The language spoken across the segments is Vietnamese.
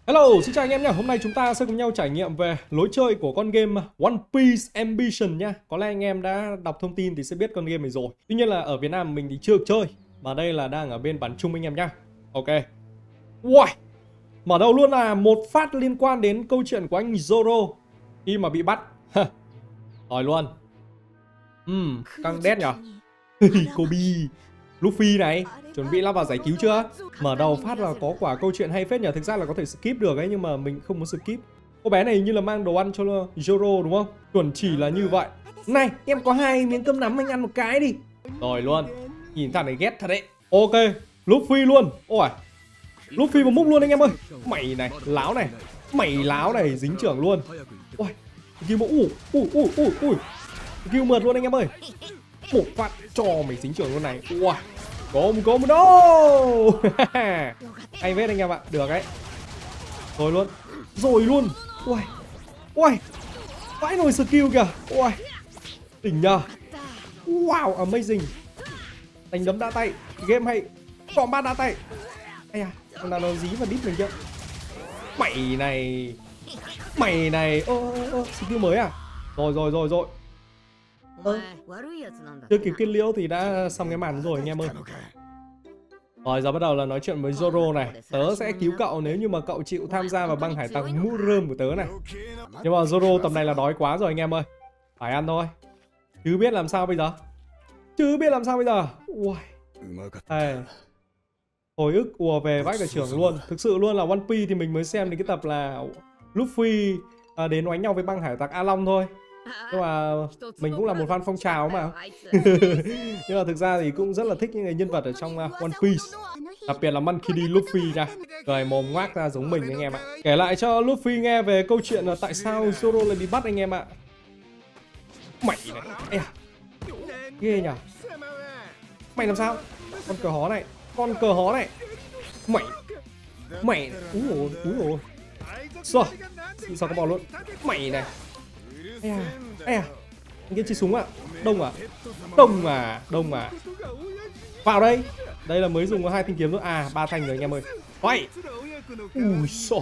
Hello, xin chào anh em nhé. Hôm nay chúng ta sẽ cùng nhau trải nghiệm về lối chơi của con game One Piece Ambition nha. Có lẽ anh em đã đọc thông tin thì sẽ biết con game này rồi. Tuy nhiên là ở Việt Nam mình thì chưa được chơi, mà đây là đang ở bên bản chung anh em nhá. Ok. Wow. Mở đầu luôn là một phát liên quan đến câu chuyện của anh Zoro khi mà bị bắt. Rồi luôn. Căng đét nhở. Kobe, Luffy này, chuẩn bị lao vào giải cứu chưa? Mở đầu phát là có quả câu chuyện hay phết nhờ. Thực ra là có thể skip được ấy, nhưng mà mình không muốn skip. Cô bé này như là mang đồ ăn cho Zoro đúng không? Chuẩn chỉ là như vậy. Này, em có 2 miếng cơm nắm, anh ăn một cái đi. Rồi luôn. Nhìn thằng này ghét thật đấy. Ok, Luffy luôn. Ôi, Luffy một múc luôn anh em ơi. Mày này, láo này. Mày láo này, dính trưởng luôn. Ôi, kêu một ui. Kêu mượt luôn anh em ơi. Một phát cho mày dính trưởng luôn này. Wow. Gồm đâu. Hay vết anh em ạ. Được đấy. Rồi luôn. Ui. Vãi nồi skill kìa. Ui. Đỉnh nhờ. Wow, amazing. Đánh đấm đá tay. Game hay. Combat đá tay. Ây à, thằng nào nó dí vào đít mình chưa? Mày này. Skill mới à? Rồi. Chưa kịp kết liễu thì đã xong cái màn rồi anh em ơi. Rồi giờ bắt đầu là nói chuyện với Zoro này. Tớ sẽ cứu cậu nếu như mà cậu chịu tham gia vào băng hải tặc mũ rơm của tớ này. Nhưng mà Zoro tầm này là đói quá rồi anh em ơi. Phải ăn thôi. Chứ biết làm sao bây giờ. Ui. Hồi ức ùa về vãi cả trưởng luôn. Thực sự luôn là One Piece thì mình mới xem đến cái tập là Luffy đến đánh nhau với băng hải tặc A Long thôi. Nhưng mà mình cũng là một fan phong trào mà. Nhưng mà thực ra thì cũng rất là thích những người nhân vật ở trong One Piece. Đặc biệt là Monkey D. Luffy nha. Cười mồm ngoác ra giống mình anh em ạ. Kể lại cho Luffy nghe về câu chuyện là tại sao Zoro lại bị bắt anh em ạ. Mày này. Ê à. Ghê nhở. Mày làm sao? Con cờ hó này. Mày. Úi ồi. Sao có bò luôn. Mày này. Ây à. Anh kia chơi súng ạ. Đông à. Vào đây. Đây là mới dùng có 2 thanh kiếm thôi. À, 3 thanh rồi anh em ơi. Vậy. Ui xỏ.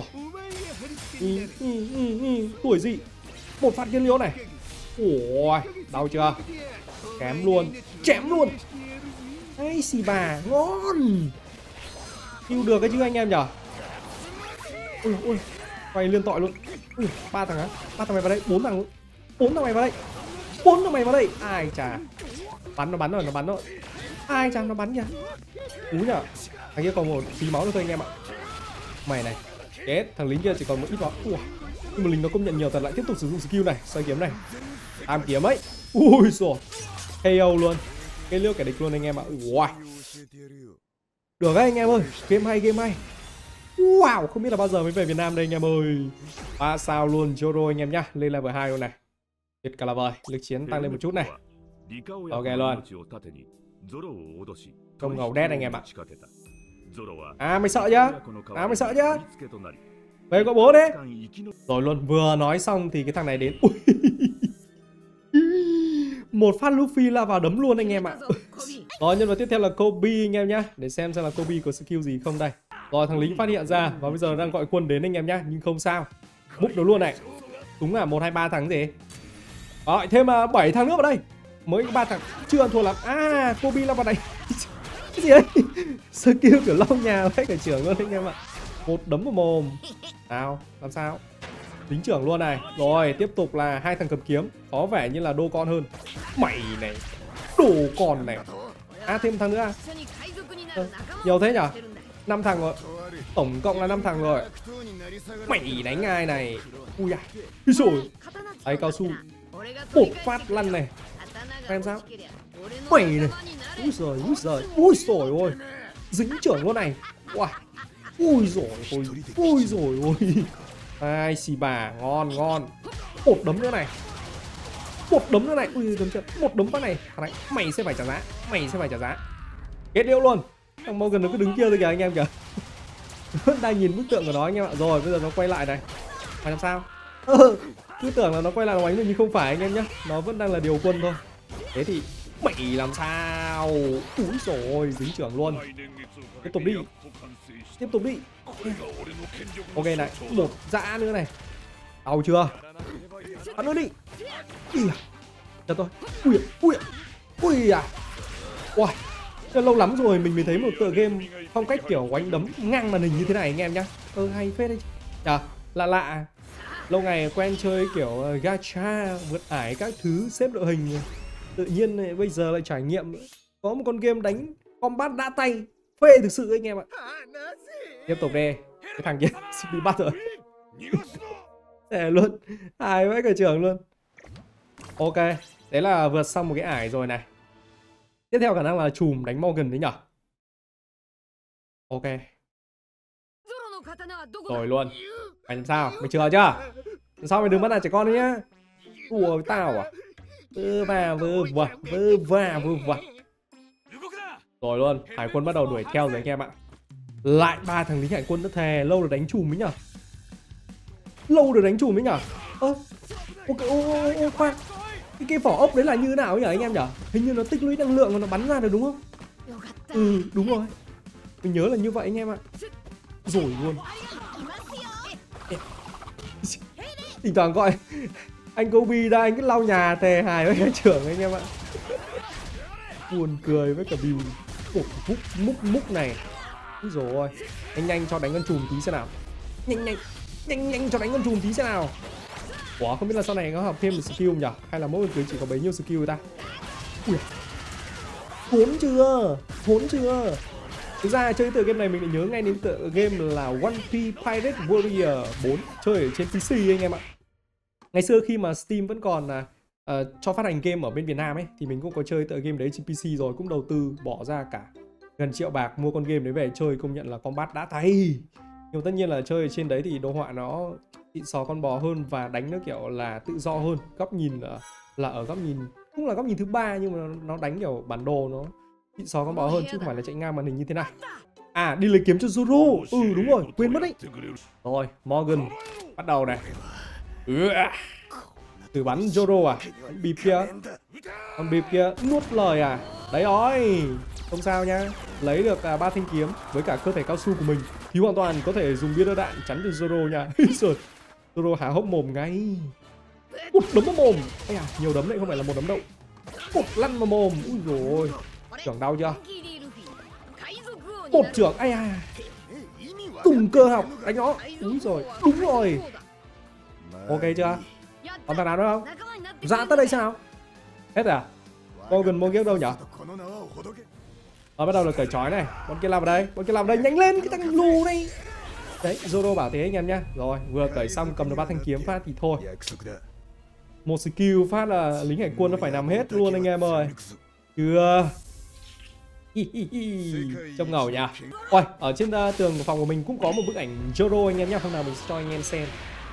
Tuổi gì. Một phát kiến liễu này. Ôi, đau chưa? Kém luôn. Chém luôn. Ây xì bà, ngon. Yêu được cái chứ anh em nhở. Ui. Quay liên tội luôn. Ui, 3 thằng á. 3 thằng mày vào đây, 4 thằng luôn. 4 thằng mày vào đây. Ai chà. Nó bắn rồi. Ai chà, nó bắn kìa. Cú nhở. Thằng kia còn một tí máu nữa thôi anh em ạ. Mày này. Chết, thằng lính kia chỉ còn một ít máu. Ui. Nhưng mà lính nó công nhận nhiều thật, lại tiếp tục sử dụng skill này, xoay kiếm này. Am kiếm ấy. Ui rồi. KO luôn. Cái liêu kẻ địch luôn anh em ạ. Wow. Được đấy anh em ơi. Game hay. Wow, không biết là bao giờ mới về Việt Nam đây anh em ơi. 3 sao luôn Zoro anh em nhá. Lên level 2 luôn này. Tuyệt cả là vời. Lực chiến tăng lên một chút này. Ok luôn. Công ngầu đét anh em ạ. À mày sợ chưa? Về có bố đấy. Rồi luôn, vừa nói xong thì cái thằng này đến. Ui. Một phát Luffy la vào đấm luôn anh em ạ. Rồi nhân vật tiếp theo là Kobe anh em nhá. Để xem là Kobe có skill gì không đây. Rồi thằng lính phát hiện ra và bây giờ đang gọi quân đến anh em nhá. Nhưng không sao. Múc nó luôn này. Đúng là 1, 2, 3 thằng gì. Rồi thêm 7 thằng nữa vào đây. Mới 3 thằng chưa ăn thua lắm. À Kobe la vào này. Cái gì đấy. Skill kiểu lau nhà với cả trưởng luôn anh em ạ. Một đấm vào mồm. Nào làm sao. Lính trưởng luôn này. Rồi tiếp tục là 2 thằng cầm kiếm. Có vẻ như là đô con hơn. Mày này. Đồ con này. À thêm thằng nữa à. Nhiều thế nhở. 5 thằng rồi. Tổng cộng là 5 thằng rồi. Mày đánh ai này. Ui à. Úi dồi. Tay cao su. Một phát lăn này. Em sao. Mày này. Ui dồi ôi. Dính trưởng luôn này. Wow. Ui dồi ôi. Ai xì bà. Ngon. Một đấm nữa này. Ui đấm chân. Một đấm phát này. Mày sẽ phải trả giá. Kết liễu luôn. Thằng Morgan nó cứ đứng kia thôi kìa anh em kìa. Đang nhìn bức tượng của nó anh em ạ. Rồi bây giờ nó quay lại này. Phải làm sao? Cứ tưởng là nó quay lại nó đánh được nhưng không phải anh em nhé. Nó vẫn đang là điều quân thôi. Thế thì mày làm sao? Úi dồi ôi, dính trưởng luôn. Tiếp tục đi. Ok này, một dã nữa này. Đau chưa? Bắn nó đi. Ui à. Chờ tôi. Ui à. Ui. Lâu lắm rồi mình mới thấy một tựa game phong cách kiểu oánh đấm ngang màn hình như thế này anh em nhá. Hay phết đấy. Chà, lạ. Lâu ngày quen chơi kiểu gacha, vượt ải các thứ, xếp đội hình. Tự nhiên này, bây giờ lại trải nghiệm có một con game đánh combat đã tay. Phê thực sự anh em ạ. Tiếp tục đi. Cái thằng kia bị bắt rồi. Để luôn. Hài vãi cả trưởng luôn. Ok. Đấy là vượt xong một cái ải rồi này. Tiếp theo khả năng là chùm đánh Morgan đấy nhở. Ok. Rồi luôn. Mày làm sao? Mày chừa chưa? Làm sao mày đừng bắt nạt trẻ con đấy nhá. Đùa với tao à? Vơ va. Rồi luôn. Hải quân bắt đầu đuổi theo rồi anh em ạ. Lại 3 thằng lính hải quân nữa thề. Lâu được đánh chùm ấy nhở. Khoan. Cái vỏ ốc đấy là như thế nào nhỉ anh em nhỉ? Hình như nó tích lũy năng lượng và nó bắn ra được đúng không? Đúng rồi. Mình nhớ là như vậy anh em ạ. Rồi luôn. Thỉnh thoảng gọi anh Kobe ra anh cứ lau nhà thề hài với cái trưởng anh em ạ. Buồn cười với cả bìu. Múc này. Úi dồi ôi. Nhanh cho đánh con chùm tí xem nào. Nhanh cho đánh con chùm tí xem nào. Ủa không biết là sau này có học thêm một skill nhỉ? Hay là mỗi người chỉ có bấy nhiêu skill ta? Ui. Thốn chưa? Thực ra chơi tựa game này mình lại nhớ ngay đến tựa game là One Piece Pirate Warrior 4 chơi ở trên PC anh em ạ. Ngày xưa khi mà Steam vẫn còn cho phát hành game ở bên Việt Nam ấy thì mình cũng có chơi tựa game đấy trên PC rồi, cũng đầu tư bỏ ra cả gần triệu bạc mua con game đấy về chơi, công nhận là combat đã tay. Nhưng tất nhiên là chơi ở trên đấy thì đồ họa nó xịn sò con bò hơn và đánh nó kiểu là tự do hơn. Góc nhìn là ở góc nhìn cũng là góc nhìn thứ ba nhưng mà nó đánh kiểu bản đồ nó xịn sò con bò hơn chứ không phải là chạy ngang màn hình như thế này. À đi lấy kiếm cho Zoro. Đúng rồi, quên mất đấy. Rồi Morgan bắt đầu này. Thử bắn Zoro à? Con bịp kia nuốt lời à? Đấy rồi. Không sao nhá. Lấy được 3 thanh kiếm với cả cơ thể cao su của mình thì hoàn toàn có thể dùng bia đỡ đạn chắn được Zoro nha. Zoro há hốc mồm ngay. Một đấm vào mồm. Ây à, nhiều đấm đấy không phải là một đấm đâu. Một lăn vào mồm. Úi dồi ôi. Trưởng đau chưa? Một trưởng. Ây à. Cùng cơ học đánh nó. Úi rồi. Đúng rồi. Ok chưa? Còn thằng nào nữa không? Dạ tới đây sao? Hết à? Morgan Morgan đâu nhỉ? Bắt đầu là cởi trói này. Bọn kia làm vào đây. Nhanh lên cái thằng lù này. Đấy, Zoro bảo thế anh em nhá. Rồi, vừa cởi xong cầm được 3 thanh kiếm phát thì thôi. Một skill phát là lính hải quân nó phải nằm hết luôn anh em ơi. Chưa. Trông ngầu nha. Ôi, ở trên tường của phòng của mình cũng có một bức ảnh Zoro anh em nhá. Hôm nào mình sẽ cho anh em xem.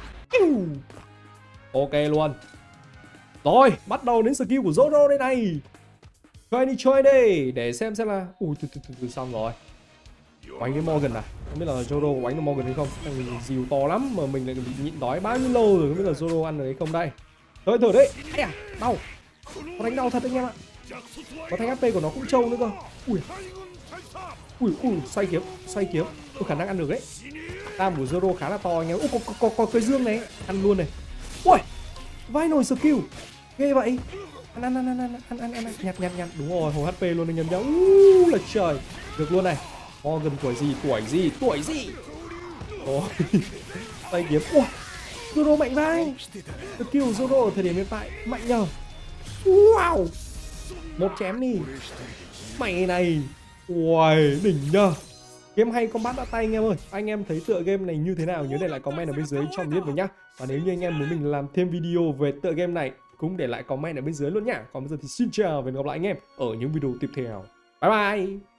Ok luôn. Rồi, bắt đầu đến skill của Zoro đây này. Chơi đi để xem là. Từ xong rồi. Oánh cái Morgan à? Không biết là Zoro oánh được Morgan hay không? Thằng mình dìu to lắm mà mình lại bị nhịn đói bao nhiêu lâu rồi, không biết là Zoro ăn được hay không đây. Thôi thử đấy. Ây à, đau. Có đánh đau thật anh em ạ. Có thanh HP của nó cũng trâu nữa cơ. Ui, xoay kiếm. Có khả năng ăn được đấy. Tam của Zoro khá là to anh em. Có cái dương này, ăn luôn này. Ui, vai nồi skill. Ghê vậy. Ăn. Nhặt. Đúng rồi, hồ HP luôn anh em nhá. Là trời. Được luôn này. Morgan tuổi gì? Ôi. Tay kiếm. Ui, Zoro mạnh vai. Skill Zoro ở thời điểm hiện tại mạnh nhờ. Wow. Một chém đi. Mày này. Ui, đỉnh nhờ. Game hay, combat đã tay anh em ơi. Anh em thấy tựa game này như thế nào nhớ để lại comment ở bên dưới cho mình biết với nhá. Và nếu như anh em muốn mình làm thêm video về tựa game này cũng để lại comment ở bên dưới luôn nhá. Còn bây giờ thì xin chào và hẹn gặp lại anh em ở những video tiếp theo. Bye bye.